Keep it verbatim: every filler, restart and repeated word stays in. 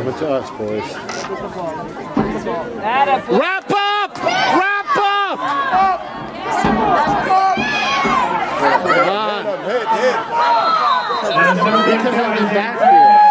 Coming to us, boys. Wrap up! Wrap up! Come on. Hit, hit. He can have his backfield.